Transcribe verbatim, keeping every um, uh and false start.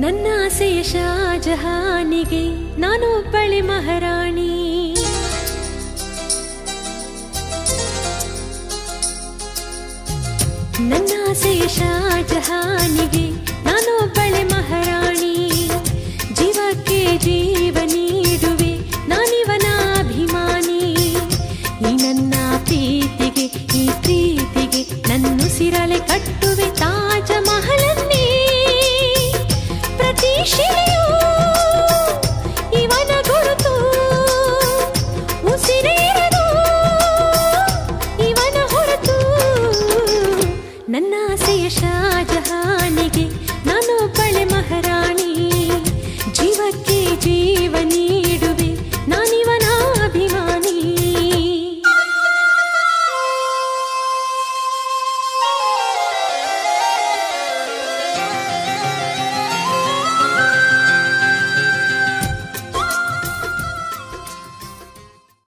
ನನ್ನಾಸೆಯ ಶಾಜಹಾನಿಗೆ ನಾನೊಬ್ಬಳೆ ಮಹಾರಾಣಿ. ನನ್ನಾಸೆಯ ಶಾಜಹಾನಿಗೆ ನಾನೊಬ್ಬಳೆ ಮಹಾರಾಣಿ. ಜೀವಕ್ಕೆ ಜೀವ ನೀಡುವೆ ನಾನಿವನ ಅಭಿಮಾನಿ. ಈ ನನ್ನ ಪ್ರೀತಿಗೆ ಈ ಪ್ರೀತಿಗೆ ನನ್ನುಸಿರಲೆ ಕಟ್ಟುವೆ ತಾಜ ಮಹಲನ್ನೇ. ಪ್ರತಿ ಶಿಲೆಯೂ ಇವನ ಗುರುತು, ಉಸಿರೇರದು ಇವನ ಹೊರತು. ನನ್ನಾಸೆಯ ಶಾಜಹಾನಿಗೆ ನಾನೊಬ್ಬಳೆ ಮಹಾರಾಣಿ. ಜೀವಕ್ಕೆ ಜೀವನಿ